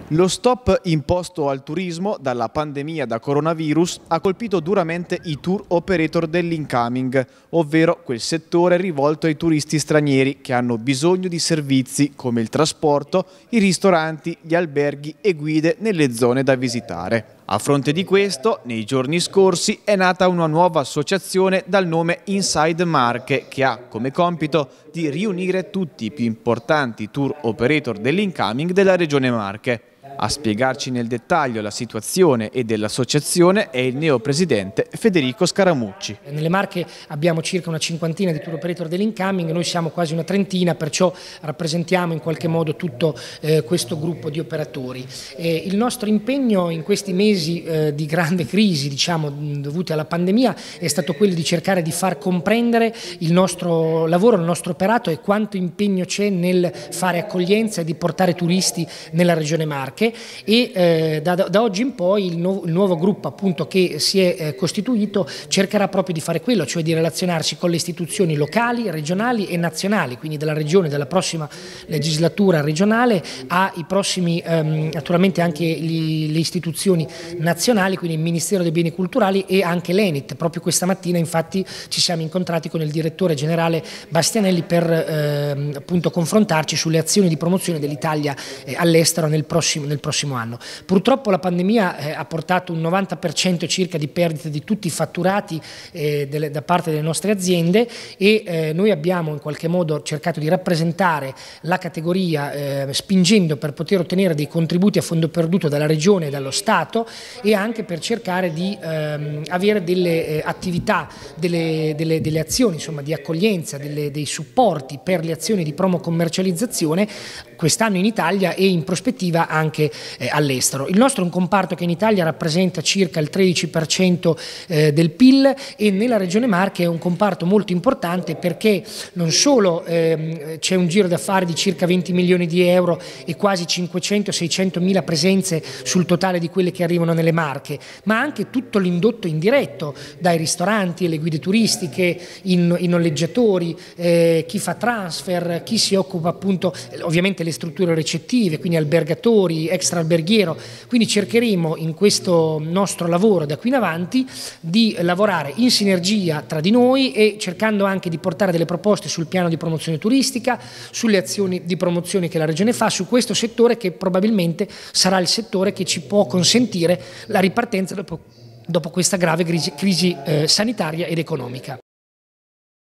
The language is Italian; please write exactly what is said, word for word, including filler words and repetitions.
Lo stop imposto al turismo dalla pandemia da coronavirus ha colpito duramente i tour operator dell'incoming, ovvero quel settore rivolto ai turisti stranieri che hanno bisogno di servizi come il trasporto, i ristoranti, gli alberghi e guide nelle zone da visitare. A fronte di questo, nei giorni scorsi è nata una nuova associazione dal nome Inside Marche che ha come compito di riunire tutti i più importanti tour operator dell'incoming della Regione Marche. A spiegarci nel dettaglio la situazione e dell'associazione è il neopresidente Federico Scaramucci. Nelle Marche abbiamo circa una cinquantina di tour operator dell'incoming, noi siamo quasi una trentina, perciò rappresentiamo in qualche modo tutto eh, questo gruppo di operatori. Eh, il nostro impegno in questi mesi eh, di grande crisi, diciamo, dovute alla pandemia, è stato quello di cercare di far comprendere il nostro lavoro, il nostro operato e quanto impegno c'è nel fare accoglienza e di portare turisti nella Regione Marche. E eh, da, da oggi in poi il, nu il nuovo gruppo appunto che si è eh, costituito cercherà proprio di fare quello, cioè di relazionarsi con le istituzioni locali, regionali e nazionali, quindi della regione, della prossima legislatura regionale ai prossimi, ehm, naturalmente anche gli, le istituzioni nazionali, quindi il Ministero dei Beni Culturali e anche l'Enit. Proprio questa mattina infatti ci siamo incontrati con il direttore generale Bastianelli per ehm, appunto confrontarci sulle azioni di promozione dell'Italia eh, all'estero nel prossimo nel prossimo anno. Purtroppo la pandemia eh, ha portato un novanta per cento circa di perdite di tutti i fatturati eh, delle, da parte delle nostre aziende e eh, noi abbiamo in qualche modo cercato di rappresentare la categoria eh, spingendo per poter ottenere dei contributi a fondo perduto dalla Regione e dallo Stato e anche per cercare di ehm, avere delle eh, attività, delle, delle, delle azioni insomma, di accoglienza, delle, dei supporti per le azioni di promo commercializzazione quest'anno in Italia e in prospettiva anche eh, all'estero. Il nostro è un comparto che in Italia rappresenta circa il tredici per cento eh, del P I L e nella Regione Marche è un comparto molto importante perché non solo eh, c'è un giro d'affari di circa venti milioni di euro e quasi cinquecento seicento mila presenze sul totale di quelle che arrivano nelle Marche, ma anche tutto l'indotto indiretto dai ristoranti e le guide turistiche, i noleggiatori, eh, chi fa transfer, chi si occupa appunto ovviamente le strutture recettive, quindi albergatori, extra alberghiero, quindi cercheremo in questo nostro lavoro da qui in avanti di lavorare in sinergia tra di noi e cercando anche di portare delle proposte sul piano di promozione turistica, sulle azioni di promozione che la Regione fa su questo settore che probabilmente sarà il settore che ci può consentire la ripartenza dopo, dopo questa grave crisi, crisi eh, sanitaria ed economica.